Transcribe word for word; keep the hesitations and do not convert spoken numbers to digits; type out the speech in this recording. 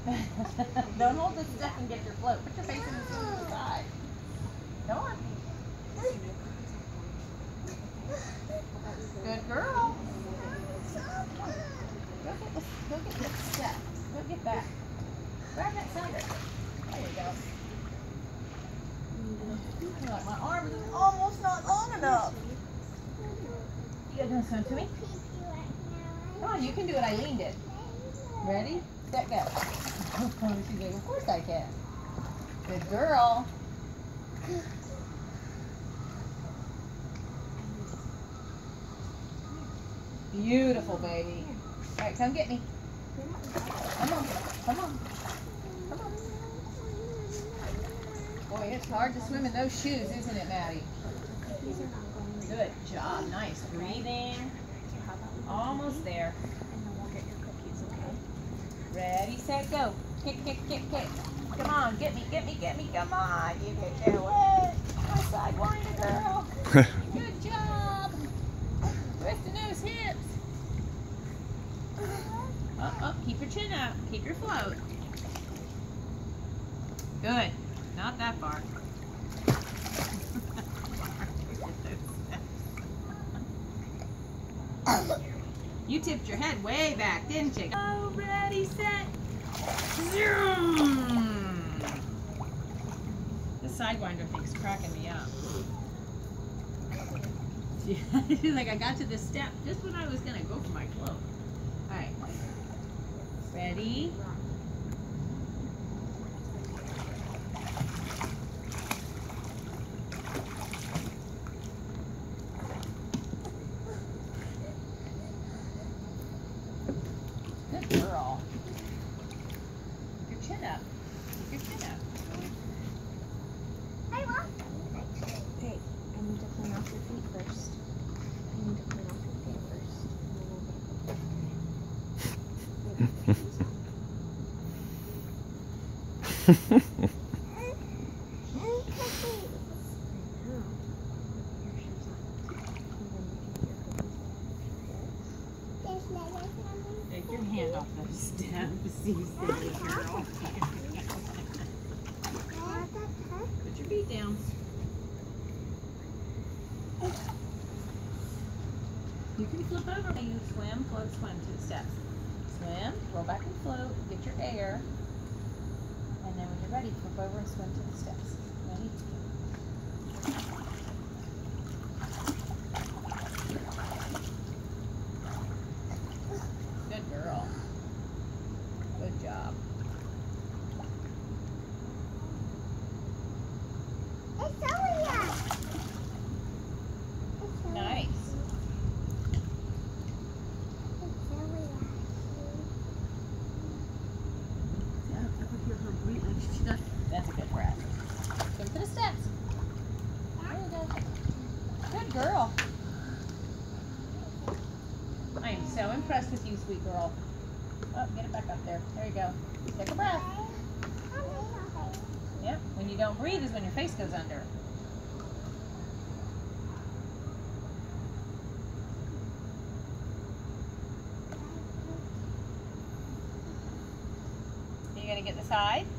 Don't hold this stuff and get your float. Put your face in the side. Come on. Good girl. Go get this, go get this step. Go get that. Grab that side. There you go. Like my arm is almost not long enough. You guys gonna swim to me? Come on, you can do what Eileen did. Ready? Set, go. She's like, of course I can. Good girl. Beautiful, baby. All right, come get me. Come on, come on, come on. Boy, it's hard to swim in those shoes, isn't it, Maddie? Good job. Nice breathing. Almost there. Ready, set, go. Kick, kick, kick, kick. Come on, get me, get me, get me. Come on. You can do it. My sidewinder girl. Good job. Twisting those hips. Up, up. Keep your chin up. Keep your float. Good. Not that far. You tipped your head way back, didn't you? Oh, ready, set, zoom! This sidewinder thing's cracking me up. She's like, I got to this step just when I was gonna go for my float. All right, ready? Good girl. Keep your chin up. Keep your chin up. Hey, what? Okay, I need to clean off your feet first. I need to clean off your feet first. Take your hand off those steps, you silly girl. Put your feet down. You can flip over. You swim, float, swim to the steps. Swim, roll back and float, get your air. And then when you're ready, flip over and swim to the steps. Ready? Good girl. Good job. It's Sonia. Nice. That's a good breath. Swim to the steps. There you go. Good girl. I am so impressed with you, sweet girl. Oh, get it back up there. There you go. Take a breath. Yep. When you don't breathe is when your face goes under. Are you going to get the side?